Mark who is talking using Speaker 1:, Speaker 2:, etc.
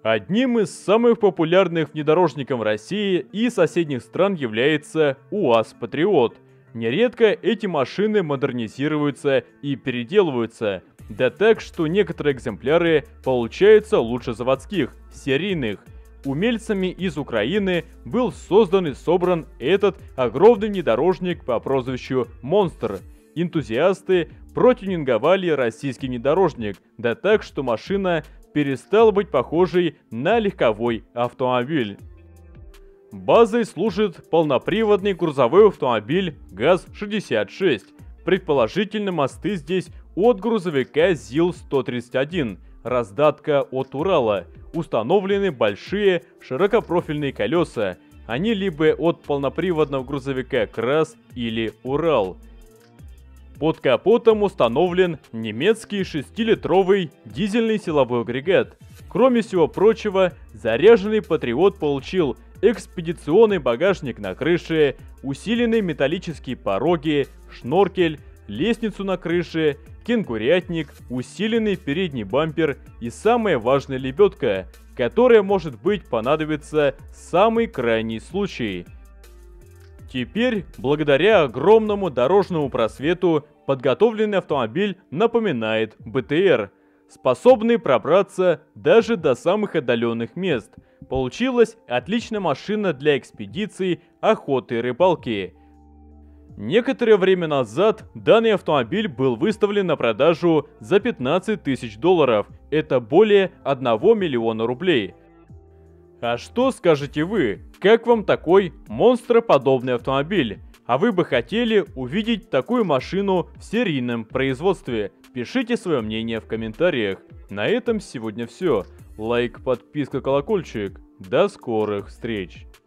Speaker 1: Одним из самых популярных внедорожников России и соседних стран является УАЗ Патриот. Нередко эти машины модернизируются и переделываются, да так, что некоторые экземпляры получаются лучше заводских, серийных. Умельцами из Украины был создан и собран этот огромный внедорожник по прозвищу «Монстр». Энтузиасты протюнинговали российский внедорожник, да так, что машина перестала быть похожей на легковой автомобиль. Базой служит полноприводный грузовой автомобиль ГАЗ-66. Предположительно, мосты здесь от грузовика ЗИЛ-131, раздатка от Урала. Установлены большие широкопрофильные колеса. Они либо от полноприводного грузовика КРАС или Урал. Под капотом установлен немецкий 6-литровый дизельный силовой агрегат. Кроме всего прочего, заряженный Патриот получил экспедиционный багажник на крыше, усиленные металлические пороги, шноркель, лестницу на крыше, кенгурятник, усиленный передний бампер и самая важная лебедка, которая может быть понадобится в самый крайний случай. Теперь, благодаря огромному дорожному просвету, подготовленный автомобиль напоминает БТР, способный пробраться даже до самых отдаленных мест. Получилась отличная машина для экспедиций, охоты и рыбалки. Некоторое время назад данный автомобиль был выставлен на продажу за 15 тысяч долларов. Это более 1 миллиона рублей. А что скажете вы? Как вам такой монстроподобный автомобиль? А вы бы хотели увидеть такую машину в серийном производстве? Пишите свое мнение в комментариях. На этом сегодня все. Лайк, подписка, колокольчик. До скорых встреч!